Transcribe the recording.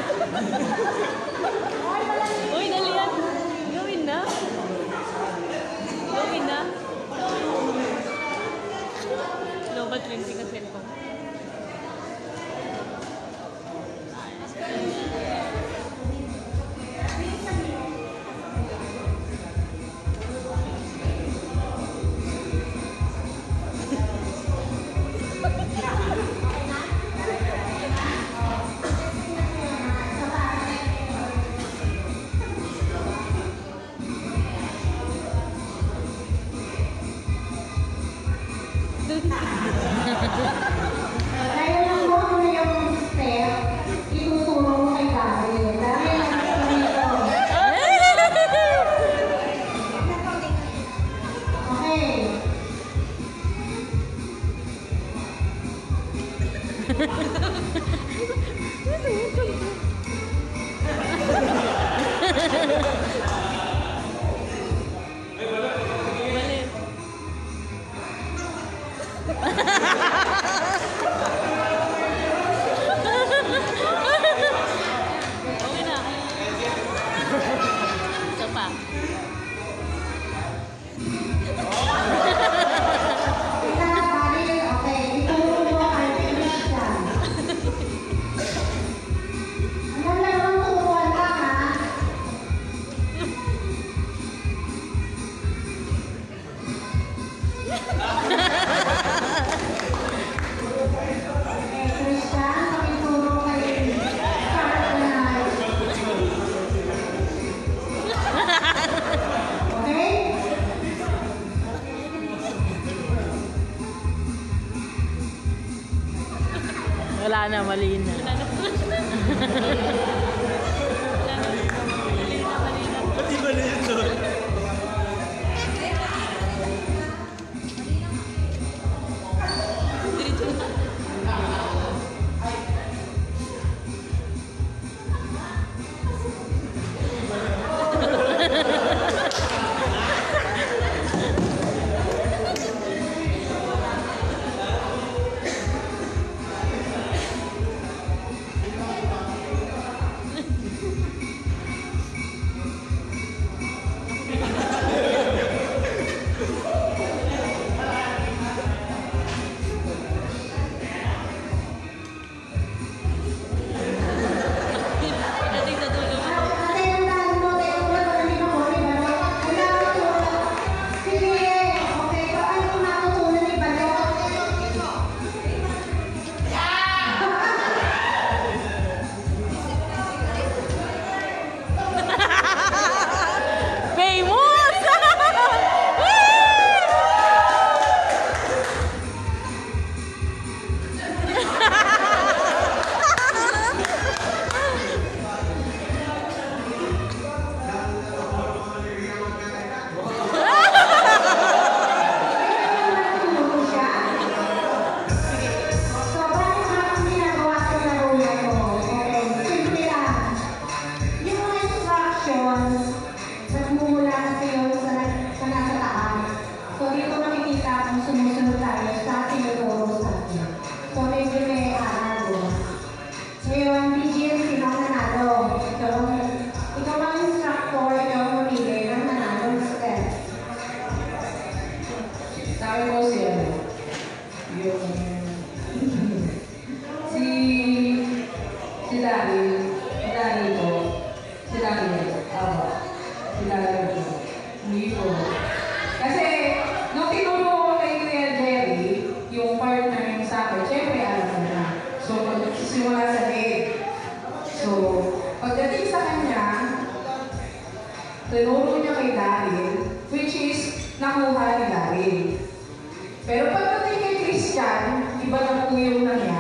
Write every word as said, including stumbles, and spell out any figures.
Uy, dali yan. Gawin na. Gawin na. Global cleansing ang cellphone. Kaya lang mo kung yung step, ituturo mo kay Daryl. Daryl ang dito. Okay na. Isa pa. Okay, ituro mo kay Christian. Ano lang ang turuan ka, ha? Okay, Christian, pakituro kay Cardenal. Okay? Wala na, mali na. Wala na. Mali na, mali na. Pati ba na yun doon? Diretso na. Dating sa dulo. Kasi yung dahil mo, tayo mo, hindi mo ko, di ba? Kailangan ko. Sige, okay, paano ko natutunan ni Balot? Famous! Natulog siya? So, paano nga ang ginagawa sa laro na to? Okay, simple lang. Yung mga instructions, nagmumula kasi yun sa, sa nasa taas. So, dito makikita kung sumusunod tayo sa tinuturo sa atin. So, medyo may aarago. Ngayon, B G M, sino ang nanalo? Ikaw ang, ikaw ang instructor, ikaw ang mamili ng nanalo na step. Sabi ko siya, yung si si Daryl, si Daryl ko, si Daryl, ako, si Daryl ko, hindi ko. Kasi, nung tinuro ko kay Kuya Jerry, yung partner niya sa akin, syempre alam mo na. So, magsisimula sa head. So, pagdating sa kanya, tinuro niya kay Daryl, which is, nakuha ni Daryl. Pero pagdating kay Christian, iba na po yung nangyari.